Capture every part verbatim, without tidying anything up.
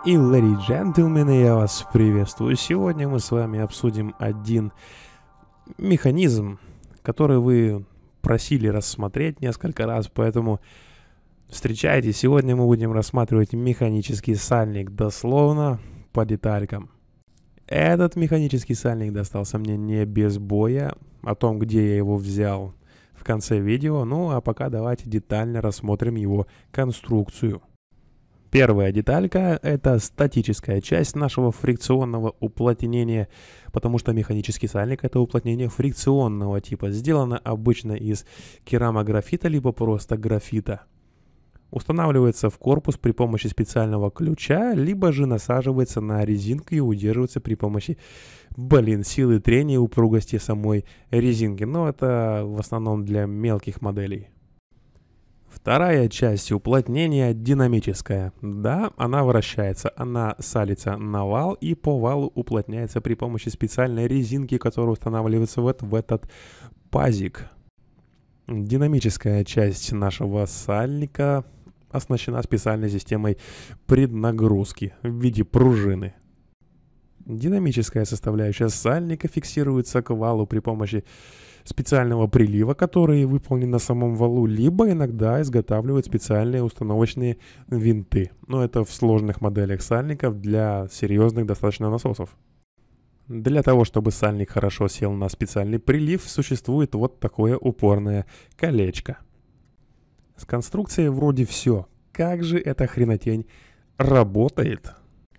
И, леди и джентльмены, я вас приветствую. Сегодня мы с вами обсудим один механизм, который вы просили рассмотреть несколько раз, поэтому встречайте. Сегодня мы будем рассматривать механический сальник дословно по деталькам. Этот механический сальник достался мне не без боя. О том, где я его взял, в конце видео. Ну а пока давайте детально рассмотрим его конструкцию. Первая деталька — это статическая часть нашего фрикционного уплотнения, потому что механический сальник — это уплотнение фрикционного типа, сделано обычно из керамографита либо просто графита. Устанавливается в корпус при помощи специального ключа, либо же насаживается на резинку и удерживается при помощи, блин, силы трения и упругости самой резинки. Но это в основном для мелких моделей. Вторая часть уплотнения динамическая. Да, она вращается, она салится на вал и по валу уплотняется при помощи специальной резинки, которая устанавливается вот в этот пазик. Динамическая часть нашего сальника оснащена специальной системой преднагрузки в виде пружины. Динамическая составляющая сальника фиксируется к валу при помощи специального прилива, который выполнен на самом валу, либо иногда изготавливают специальные установочные винты. Но это в сложных моделях сальников для серьезных достаточно насосов. Для того, чтобы сальник хорошо сел на специальный прилив, существует вот такое упорное колечко. С конструкцией вроде все. Как же эта хренотень работает?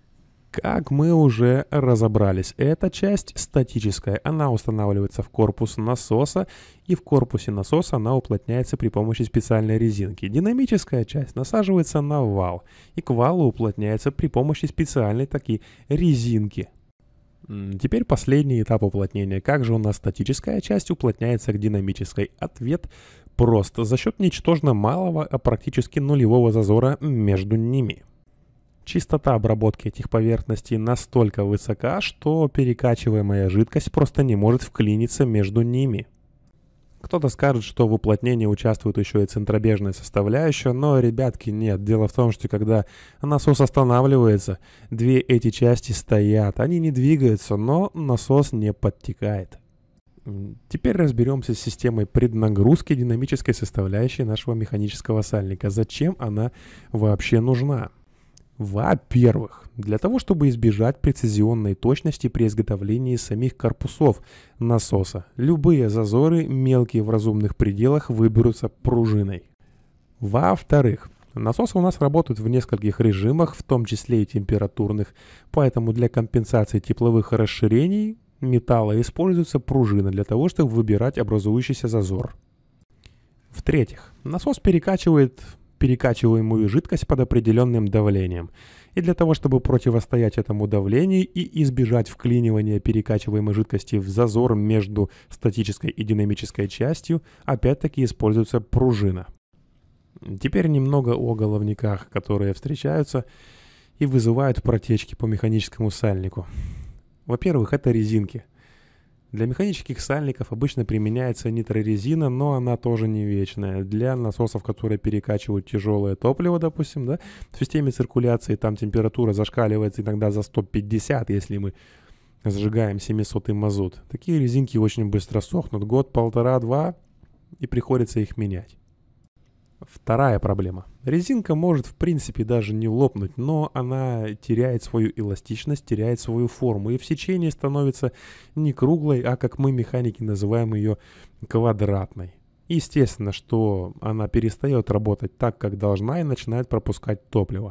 Как мы уже разобрались, эта часть статическая, она устанавливается в корпус насоса, и в корпусе насоса она уплотняется при помощи специальной резинки. Динамическая часть насаживается на вал, и к валу уплотняется при помощи специальной такой резинки. Теперь последний этап уплотнения. Как же у нас статическая часть уплотняется к динамической? Ответ прост. За счет ничтожно малого, а практически нулевого зазора между ними. Частота обработки этих поверхностей настолько высока, что перекачиваемая жидкость просто не может вклиниться между ними. Кто-то скажет, что в уплотнении участвует еще и центробежная составляющая, но, ребятки, нет. Дело в том, что когда насос останавливается, две эти части стоят. Они не двигаются, но насос не подтекает. Теперь разберемся с системой преднагрузки динамической составляющей нашего механического сальника. Зачем она вообще нужна? Во-первых, для того, чтобы избежать прецизионной точности при изготовлении самих корпусов насоса, любые зазоры, мелкие в разумных пределах, выберутся пружиной. Во-вторых, насосы у нас работают в нескольких режимах, в том числе и температурных, поэтому для компенсации тепловых расширений металла используется пружина для того, чтобы выбирать образующийся зазор. В-третьих, насос перекачивает перекачиваемую жидкость под определенным давлением. И для того, чтобы противостоять этому давлению и избежать вклинивания перекачиваемой жидкости в зазор между статической и динамической частью, опять-таки используется пружина. Теперь немного о головниках, которые встречаются и вызывают протечки по механическому сальнику. Во-первых, это резинки. Для механических сальников обычно применяется нитрорезина, но она тоже не вечная. Для насосов, которые перекачивают тяжелое топливо, допустим, да, в системе циркуляции там температура зашкаливается иногда за сто пятьдесят, если мы сжигаем семисотый мазут. Такие резинки очень быстро сохнут. Год, полтора, два, и приходится их менять. Вторая проблема. Резинка может в принципе даже не лопнуть, но она теряет свою эластичность, теряет свою форму и в сечении становится не круглой, а, как мы механики называем ее, квадратной. Естественно, что она перестает работать так, как должна, и начинает пропускать топливо.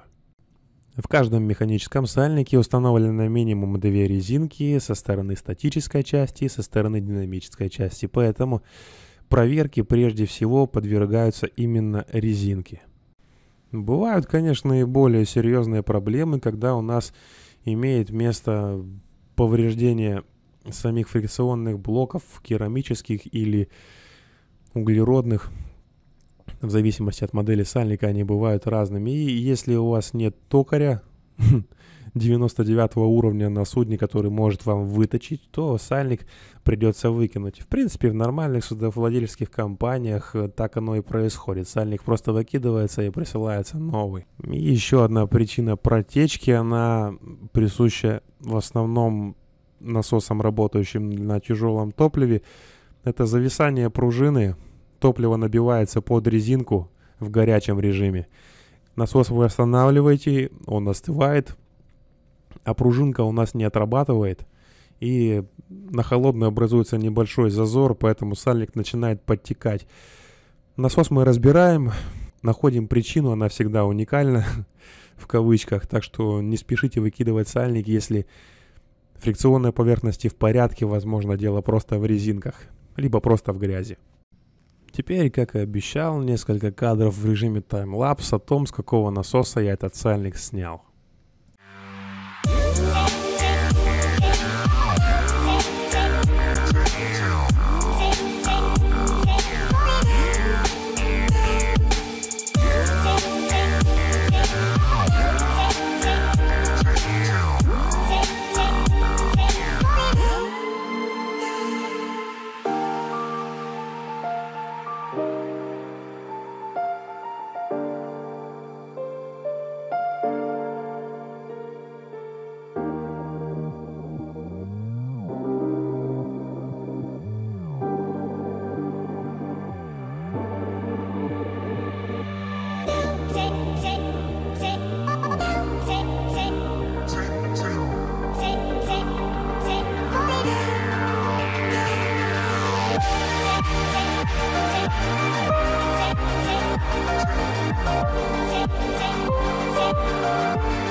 В каждом механическом сальнике установлено минимум две резинки со стороны статической части и со стороны динамической части, поэтому проверки прежде всего подвергаются именно резинке. Бывают, конечно, и более серьезные проблемы, когда у нас имеет место повреждение самих фрикционных блоков, керамических или углеродных. В зависимости от модели сальника они бывают разными. И если у вас нет токаря, девяносто девятого уровня на судне, который может вам выточить, то сальник придется выкинуть. В принципе, в нормальных судовладельческих компаниях так оно и происходит. Сальник просто выкидывается и присылается новый. И еще одна причина протечки, она присуща в основном насосам, работающим на тяжелом топливе. Это зависание пружины. Топливо набивается под резинку в горячем режиме. Насос вы останавливаете, он остывает, а пружинка у нас не отрабатывает. И на холодную образуется небольшой зазор, поэтому сальник начинает подтекать. Насос мы разбираем, находим причину, она всегда уникальна, в кавычках. Так что не спешите выкидывать сальник, если фрикционные поверхности в порядке, возможно, дело просто в резинках, либо просто в грязи. Теперь, как и обещал, несколько кадров в режиме таймлапс о том, с какого насоса я этот сальник снял. Take, take, take, take, take.